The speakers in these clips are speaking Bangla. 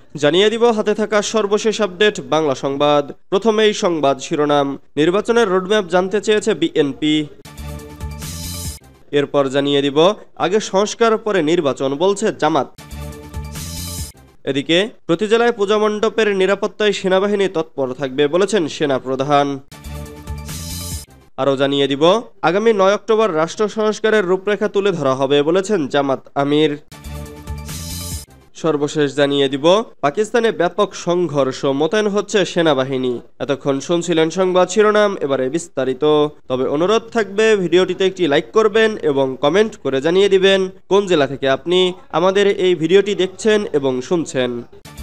জানিয়ে দিব হাতে থাকা সর্বশেষ আপডেট বাংলা সংবাদ। প্রথমেই সংবাদ শিরোনাম। নির্বাচনের রোডম্যাপ জানতে চেয়েছে বিএনপি। এরপর জানিয়ে দিব আগে সংস্কার পরে নির্বাচন বলছে জামাত। এদিকে প্রতি জেলায় পূজা মণ্ডপের নিরাপত্তায় সেনাবাহিনী তৎপর থাকবে বলেছেন সেনাপ্রধান। আরও জানিয়ে দিব আগামী 9 অক্টোবর রাষ্ট্র সংস্কারের রূপরেখা তুলে ধরা হবে বলেছেন জামাত আমির। সর্বশেষ জানিয়ে দিব পাকিস্তানে ব্যাপক সংঘর্ষ, মোতায়েন হচ্ছে সেনাবাহিনী। এতক্ষণ শুনছিলেন সংবাদ শিরোনাম, এবারে বিস্তারিত। তবে অনুরোধ থাকবে ভিডিওটিতে একটি লাইক করবেন এবং কমেন্ট করে জানিয়ে দিবেন কোন জেলা থেকে আপনি আমাদের এই ভিডিওটি দেখছেন এবং শুনছেন।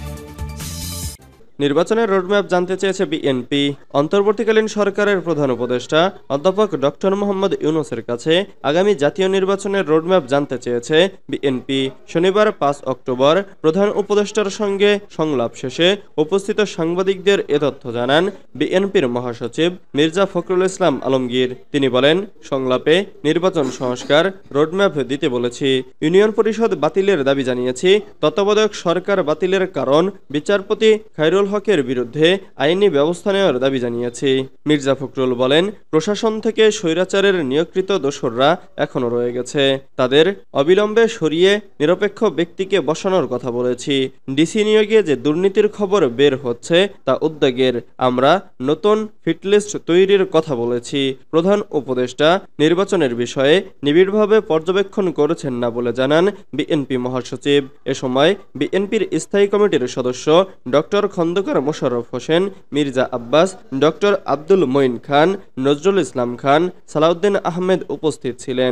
নির্বাচনের রোডম্যাপ জানতে চেয়েছে বিএনপি। অন্তর্বর্তীকালীন সরকারের প্রধান উপদেষ্টা অধ্যাপক ডক্টর মোহাম্মদ ইউনূসের কাছে আগামী জাতীয় নির্বাচনের রোডম্যাপ জানতে চেয়েছে বিএনপি। শনিবার 5 অক্টোবর প্রধান উপদেষ্টার সঙ্গে সংলাপ শেষে উপস্থিত সাংবাদিকদের এ তথ্য জানান বিএনপির মহাসচিব মির্জা ফখরুল ইসলাম আলমগীর। তিনি বলেন, সংলাপে নির্বাচন সংস্কার রোডম্যাপ দিতে বলেছি। ইউনিয়ন পরিষদ বাতিলের দাবি জানিয়েছি। তত্ত্বাবধায়ক সরকার বাতিলের কারণ বিচারপতি খায়রুল হকের বিরুদ্ধে আইনি ব্যবস্থা নেওয়ার দাবি জানিয়েছি। মির্জা ফখরুল বলেন, প্রশাসন থেকে স্বৈরাচারের নিয়োগকৃত দোসররা এখনো রয়ে গেছে। তাদের অবিলম্বে সরিয়ে নিরপেক্ষ ব্যক্তিকে বসানোর কথা বলেছি। ডিসি নিয়োগে যে দুর্নীতির খবর বের হচ্ছে তা উদ্বেগের। আমরা নতুন ফিটলিস্ট তৈরির কথা বলেছি। প্রধান উপদেষ্টা নির্বাচনের বিষয়ে নিবিড়ভাবে পর্যবেক্ষণ করেছেন না বলে জানান বিএনপি মহাসচিব। এ সময় বিএনপির স্থায়ী কমিটির সদস্য ডক্টর খন্দকার মোশাররফ হোসেন, মির্জা আব্বাস, ডক্টর আব্দুল মঈন খান, নজরুল ইসলাম খান, সালাউদ্দিন আহমেদ উপস্থিত ছিলেন।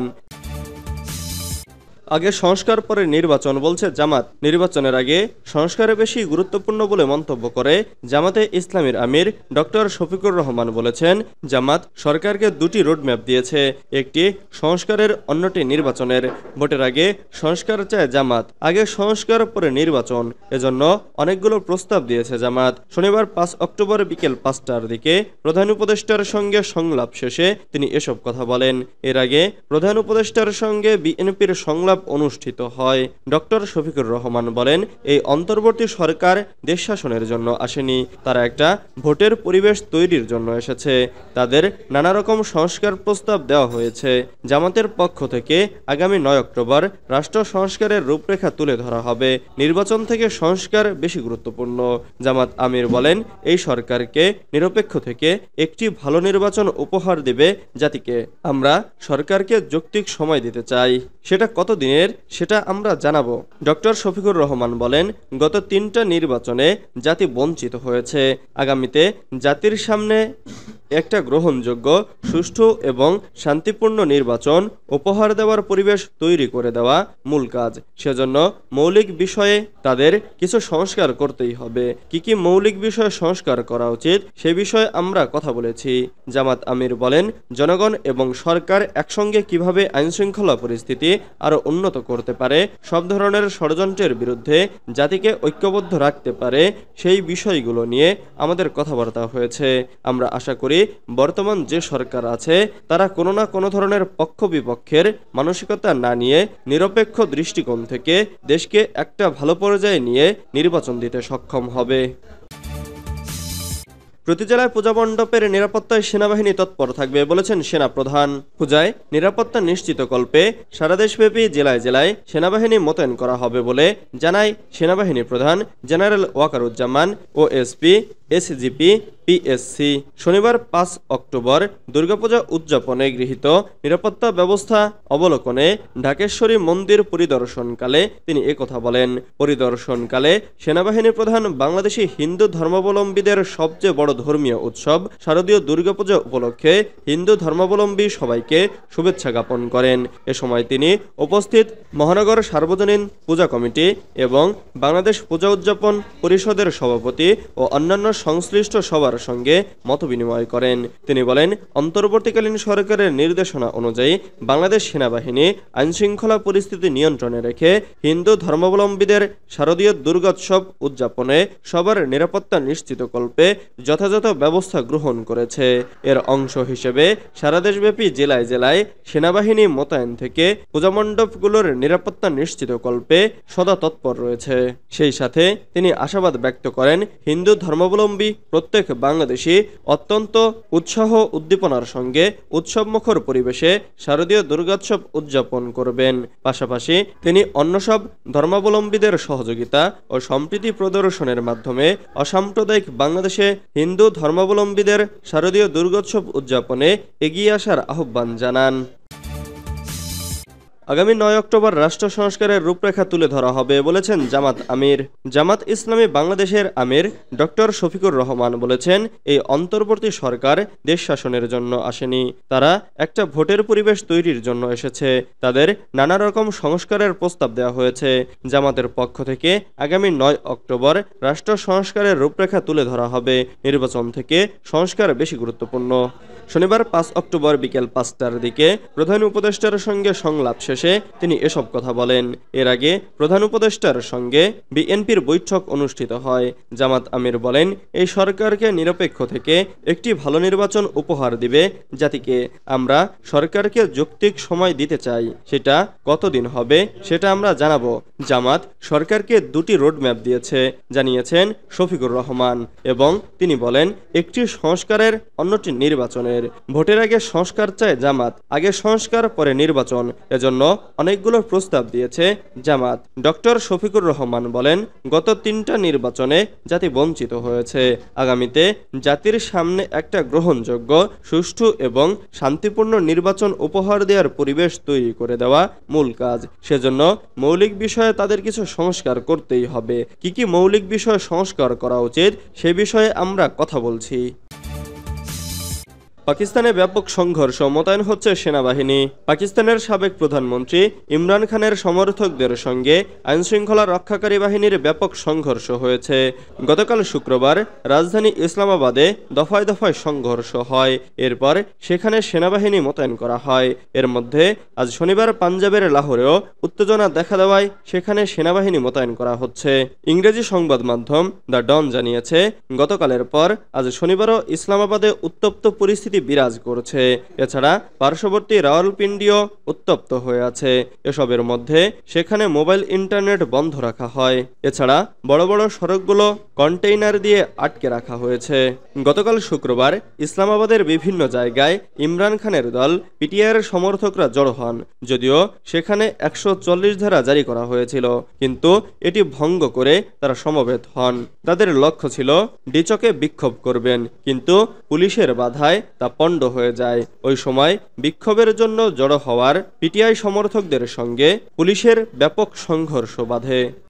আগে সংস্কার পরে নির্বাচন বলছে জামাত। নির্বাচনের আগে সংস্কারে বেশি গুরুত্বপূর্ণ বলে মন্তব্য করে জামাতে ইসলামীর আমির ডক্টর শফিকুর রহমান বলেছেন, জামাত সরকারকে দুটি রোডম্যাপ দিয়েছে, একটি সংস্কারের, অন্যটি নির্বাচনের। ভোটের আগে সংস্কার চায় জামাত, আগে সংস্কার পরে নির্বাচন। এজন্য অনেকগুলো প্রস্তাব দিয়েছে জামাত। শনিবার 5 অক্টোবর বিকেল 5টার দিকে প্রধান উপদেষ্টার সঙ্গে সংলাপ শেষে তিনি এসব কথা বলেন। এর আগে প্রধান উপদেষ্টার সঙ্গে বিএনপির সংলাপ অনুষ্ঠিত হয়। ডক্টর শফিকুর রহমান বলেন, এই অন্তর্বর্তী সরকার দেশ শাসনের জন্য আসেনি, তারা একটা ভোটের পরিবেশ তৈরির জন্য এসেছে। তাদের নানা রকম সংস্কার প্রস্তাব দেওয়া হয়েছে। জামাতের পক্ষ থেকে আগামী 9 অক্টোবর রাষ্ট্র সংস্কারের রূপরেখা তুলে ধরা হবে। নির্বাচন থেকে সংস্কার বেশি গুরুত্বপূর্ণ। জামাত আমির বলেন, এই সরকারকে নিরপেক্ষ থেকে একটি ভালো নির্বাচন উপহার দেবে জাতিকে। আমরা সরকারকে যৌক্তিক সময় দিতে চাই, সেটা কতদিনের সেটা আমরা জানাবো। ডক্টর শফিকুর রহমান বলেন, গত 3টা নির্বাচনে জাতি বঞ্চিত হয়েছে। আগামীতে জাতির সামনে একটা গ্রহণযোগ্য, সুষ্ঠু এবং শান্তিপূর্ণ নির্বাচন উপহার দেওয়ার পরিবেশ তৈরি করে দেওয়া মূল কাজ। সেজন্য মৌলিক বিষয়ে তাদের কিছু সংস্কার করতেই হবে। কি মৌলিক বিষয়ে সংস্কার করা উচিত সে বিষয়ে আমরা কথা বলেছি। জামাত আমির বলেন, জনগণ এবং সরকার একসঙ্গে কিভাবে আইনশৃঙ্খলা পরিস্থিতি আরো উন্নত করতে পারে, সব ধরনের ষড়যন্ত্রের বিরুদ্ধে জাতিকে ঐক্যবদ্ধ রাখতে পারে, সেই বিষয়গুলো নিয়ে আমাদের কথাবার্তা হয়েছে। আমরা আশা করি বর্তমান যে সরকার আছে তারা কোনো না কোনো ধরনের পক্ষ বিপক্ষের মানসিকতা না নিয়ে নিরপেক্ষ দৃষ্টিকোণ থেকে দেশকে একটা ভালো পর্যায়ে নিয়ে নির্বাচন দিতে সক্ষম হবে। প্রতি জেলায় পূজা মণ্ডপের নিরাপত্তায় সেনাবাহিনী তৎপর থাকবে বলেছেন সেনাপ্রধান। পূজায় নিরাপত্তা নিশ্চিতকল্পে সারা দেশব্যাপী জেলায় জেলায় সেনাবাহিনী মোতায়েন করা হবে বলে জানায় সেনাবাহিনী প্রধান general Wakeruzzaman, OSP, SGP, PSC. শনিবার 5 অক্টোবর দুর্গাপূজা উদযাপনে গৃহীত নিরাপত্তা ব্যবস্থা অবলোকনে ঢাকেশ্বরী মন্দির পরিদর্শনকালে তিনি একথা বলেন। পরিদর্শনকালে সেনাবাহিনী প্রধান বাংলাদেশি হিন্দু ধর্মাবলম্বীদের সবচেয়ে বড় ধর্মীয় উৎসব শারদীয় দুর্গাপূজা উপলক্ষে হিন্দু ধর্মাবলম্বী সবাইকে শুভেচ্ছা জ্ঞাপন করেন। এ সময় তিনি উপস্থিত মহানগর সার্বজনীন পূজা কমিটি এবং বাংলাদেশ পূজা উদযাপন পরিষদের সভাপতি ও অন্যান্য সংশ্লিষ্ট সবার তার সঙ্গে মতবিনিময় করেন। তিনি বলেন, অন্তর্বর্তীকালীন সরকারের নির্দেশনা অনুযায়ী বাংলাদেশ সেনাবাহিনী আইনশৃঙ্খলা পরিস্থিতি নিয়ন্ত্রণে রেখে হিন্দু ধর্মাবলম্বীদের শারদীয় দুর্গোৎসব উদযাপনে সবার নিরাপত্তা নিশ্চিতকল্পে যথাযথ ব্যবস্থা গ্রহণ করেছে। এর অংশ হিসেবে সারা দেশব্যাপী জেলায় জেলায় সেনাবাহিনী মোতায়েন থেকে পূজামণ্ডপগুলোর নিরাপত্তা নিশ্চিতকল্পে সদা তৎপর রয়েছে। সেই সাথে তিনি আশাবাদ ব্যক্ত করেন, হিন্দু ধর্মাবলম্বী প্রত্যেক বাংলাদেশী অত্যন্ত উৎসাহ উদ্দীপনার সঙ্গে উৎসবমুখর পরিবেশে শারদীয় দুর্গোৎসব উদযাপন করবেন। পাশাপাশি তিনি অন্য সব ধর্মাবলম্বীদের সহযোগিতা ও সম্প্রীতি প্রদর্শনের মাধ্যমে অসাম্প্রদায়িক বাংলাদেশে হিন্দু ধর্মাবলম্বীদের শারদীয় দুর্গোৎসব উদযাপনে এগিয়ে আসার আহ্বান জানান। আগামী 9 অক্টোবর রাষ্ট্র সংস্কারের রূপরেখা তুলে ধরা হবে বলেছেন জামাত আমির। জামাত ইসলামী বাংলাদেশের আমির ডক্টর শফিকুর রহমান বলেছেন, এই অন্তর্বর্তী সরকার দেশ শাসনের জন্য আসেনি, তারা একটা ভোটের পরিবেশ তৈরির জন্য এসেছে। তাদের নানা রকম সংস্কারের প্রস্তাব দেওয়া হয়েছে। জামাতের পক্ষ থেকে আগামী 9 অক্টোবর রাষ্ট্র সংস্কারের রূপরেখা তুলে ধরা হবে। নির্বাচন থেকে সংস্কার বেশি গুরুত্বপূর্ণ। শনিবার 5 অক্টোবর বিকেল 5টার দিকে প্রধান উপদেষ্টার সঙ্গে সংলাপ শেষে তিনি এসব কথা বলেন। এর আগে প্রধান উপদেষ্টার সঙ্গে বিএনপির বৈঠক অনুষ্ঠিত হয়। জামাত আমির বলেন, এই সরকারকে নিরপেক্ষ থেকে একটি ভালো নির্বাচন উপহার দিবে জাতিকে। আমরা সরকারকে যৌক্তিক সময় দিতে চাই, সেটা কতদিন হবে সেটা আমরা জানাবো। জামাত সরকারকে 2টি রোডম্যাপ দিয়েছে জানিয়েছেন শফিকুর রহমান, এবং তিনি বলেন, একটি সংস্কারের, অন্যটি নির্বাচনের। ভোটের আগে সংস্কার চায় জামাত, আগে সংস্কার পরে নির্বাচন। এজন্য অনেকগুলো প্রস্তাব দিয়েছে জামাত। ডক্টর শফিকুর রহমান বলেন, গত 3টা নির্বাচনে জাতি বঞ্চিত হয়েছে। আগামীতে জাতির সামনে একটা গ্রহণযোগ্য, সুষ্ঠু এবং শান্তিপূর্ণ নির্বাচন উপহার দেওয়ার পরিবেশ তৈরি করে দেওয়া মূল কাজ। সেজন্য মৌলিক বিষয়ে তাদের কিছু সংস্কার করতেই হবে। কি মৌলিক বিষয় সংস্কার করা উচিত সে বিষয়ে আমরা কথা বলছি। পাকিস্তানে ব্যাপক সংঘর্ষ, মোতায়েন হচ্ছে সেনাবাহিনী। পাকিস্তানের সাবেক প্রধানমন্ত্রী ইমরান খানের সমর্থকদের সঙ্গে আইনশৃঙ্খলা রক্ষাকারী বাহিনীর ব্যাপক সংঘর্ষ হয়েছে। গতকাল শুক্রবার রাজধানী ইসলামাবাদে দফায় দফায় সংঘর্ষ হয়। এরপর সেখানে সেনাবাহিনী মোতায়েন করা হয়। এর মধ্যে আজ শনিবার পাঞ্জাবের লাহোরেও উত্তেজনা দেখা দেওয়ায় সেখানে সেনাবাহিনী মোতায়েন করা হচ্ছে। ইংরেজি সংবাদ মাধ্যম দ্য ডন জানিয়েছে, গতকালের পর আজ শনিবারও ইসলামাবাদে উত্তপ্ত পরিস্থিতি বিরাজ করছে। এছাড়া পার্শ্ববর্তী রাওয়ালপিন্ডিও উত্তপ্ত হয়ে আছে। এসবের মধ্যে সেখানে মোবাইল ইন্টারনেট বন্ধ রাখা হয়। এছাড়া বড় বড় সড়কগুলো কন্টেইনার দিয়ে আটকে রাখা হয়েছে। গতকাল শুক্রবার ইসলামাবাদের বিভিন্ন জায়গায় ইমরান খানের দল পিটিআইয়ের সমর্থকরা জড়ো হন। যদিও সেখানে 140 ধারা জারি করা হয়েছিল, কিন্তু এটি ভঙ্গ করে তারা সমবেত হন। তাদের লক্ষ্য ছিল ডিচকে বিক্ষোভ করবেন, কিন্তু পুলিশের বাধায় তা পণ্ড হয়ে যায়। ওই সময় বিক্ষোভের জন্য জড়ো হওয়ার পিটিআই সমর্থকদের সঙ্গে পুলিশের ব্যাপক সংঘর্ষ বাধে।